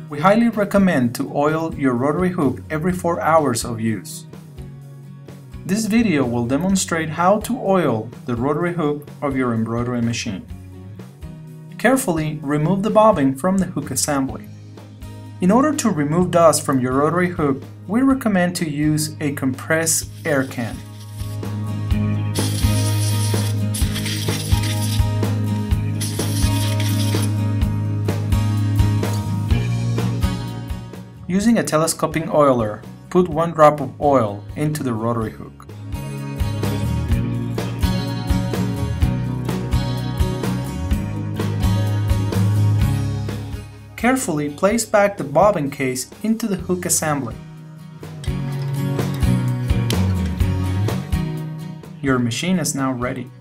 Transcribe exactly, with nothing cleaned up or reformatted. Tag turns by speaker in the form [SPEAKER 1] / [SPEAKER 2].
[SPEAKER 1] We highly recommend to oil your rotary hook every four hours of use. This video will demonstrate how to oil the rotary hook of your embroidery machine. Carefully remove the bobbin from the hook assembly. In order to remove dust from your rotary hook, we recommend to use a compressed air can. Using a telescoping oiler, put one drop of oil into the rotary hook. Carefully place back the bobbin case into the hook assembly. Your machine is now ready.